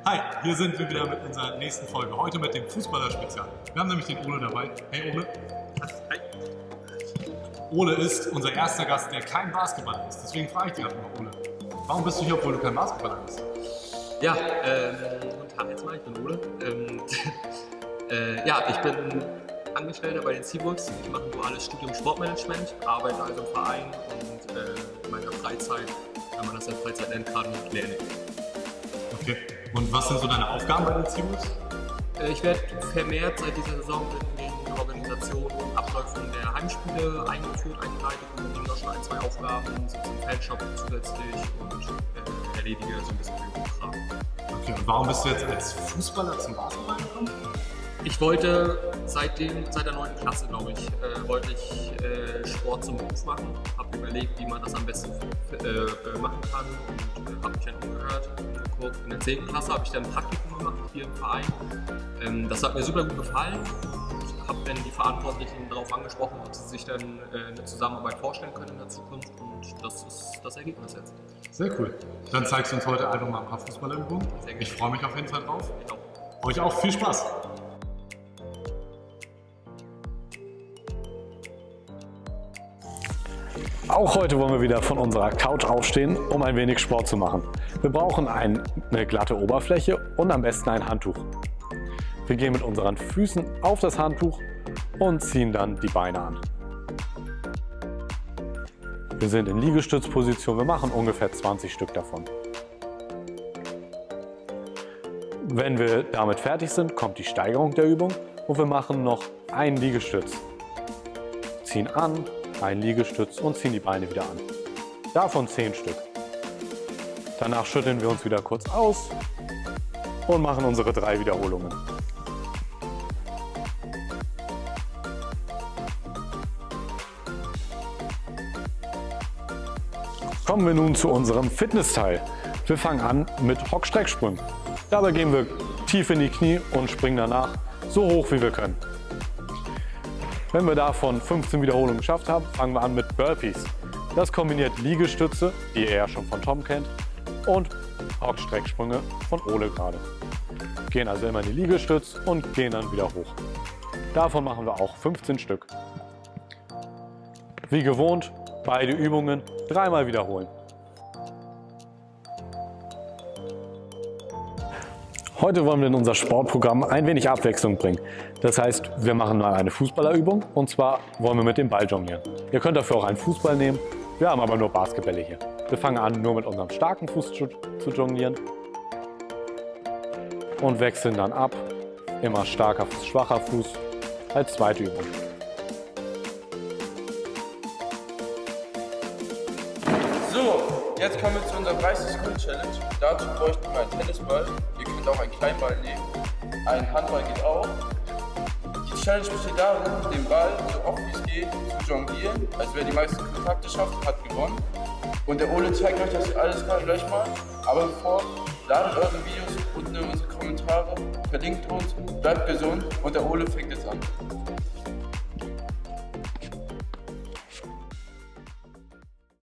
Hi, hier sind wir wieder mit unserer nächsten Folge. Heute mit dem Fußballer-Spezial. Wir haben nämlich den Ole dabei. Hey Ole. Hi. Ole ist unser erster Gast, der kein Basketballer ist. Deswegen frage ich dich einfach mal, Ole. Warum bist du hier, obwohl du kein Basketballer bist? Ja, guten Tag jetzt mal, ich bin Ole. Ja, ich bin Angestellter bei den Seawolves. Ich mache ein duales Studium Sportmanagement, arbeite also im Verein und in meiner Freizeit, wenn man das in Freizeit nennen kann, lerne ich. Okay. Und was sind so deine Aufgaben bei den Seawolves? Ich werde vermehrt seit dieser Saison in den Organisationen und Abläufen der Heimspiele eingeleitet und übernehme da schon ein, zwei Aufgaben, so zum Fanshop zusätzlich und erledige so ein bisschen Bürokram. Okay, und warum bist du jetzt als Fußballer zum Basketball gekommen? Ich wollte seit der 9. Klasse, glaube ich, Sport zum Beruf machen. Habe überlegt, wie man das am besten machen kann und habe mich dann umgehört. In der 10. Klasse habe ich dann ein Praktikum gemacht hier im Verein. Das hat mir super gut gefallen und habe dann die Verantwortlichen darauf angesprochen, ob sie sich dann eine Zusammenarbeit vorstellen können in der Zukunft, und das ist das Ergebnis jetzt. Sehr cool. Dann zeigst du uns heute einfach mal ein paar Fußballerübungen. Ich freue mich auf jeden Fall drauf. Genau. Euch auch viel Spaß! Auch heute wollen wir wieder von unserer Couch aufstehen, um ein wenig Sport zu machen. Wir brauchen eine glatte Oberfläche und am besten ein Handtuch. Wir gehen mit unseren Füßen auf das Handtuch und ziehen dann die Beine an. Wir sind in Liegestützposition, wir machen ungefähr 20 Stück davon. Wenn wir damit fertig sind, kommt die Steigerung der Übung und wir machen noch einen Liegestütz. Ziehen an, ein Liegestütz und ziehen die Beine wieder an. Davon 10 Stück. Danach schütteln wir uns wieder kurz aus und machen unsere 3 Wiederholungen. Kommen wir nun zu unserem Fitnessteil. Wir fangen an mit Hockstrecksprüngen. Dabei gehen wir tief in die Knie und springen danach so hoch wie wir können. Wenn wir davon 15 Wiederholungen geschafft haben, fangen wir an mit Burpees. Das kombiniert Liegestütze, die ihr ja schon von Tom kennt, und Hockstrecksprünge von Ole gerade. Gehen also immer in die Liegestütz und gehen dann wieder hoch. Davon machen wir auch 15 Stück. Wie gewohnt, beide Übungen 3-mal wiederholen. Heute wollen wir in unser Sportprogramm ein wenig Abwechslung bringen. Das heißt, wir machen mal eine Fußballerübung, und zwar wollen wir mit dem Ball jonglieren. Ihr könnt dafür auch einen Fußball nehmen, wir haben aber nur Basketbälle hier. Wir fangen an, nur mit unserem starken Fuß zu jonglieren und wechseln dann ab. Immer starker Fuß, schwacher Fuß als zweite Übung. So, jetzt kommen wir zu unserer 30-Sekunden-Challenge. Dazu bräuchten wir einen Tennisball. Ihr könnt auch einen kleinen Ball nehmen. Ein Handball geht auch. Die Challenge besteht darin, den Ball so oft wie es geht zu jonglieren. Also wer die meisten Kontakte schafft, hat gewonnen. Und der Ole zeigt euch das alles gleich mal. Aber bevor, ladet eure Videos unten in unsere Kommentare, verlinkt uns, bleibt gesund und der Ole fängt jetzt an.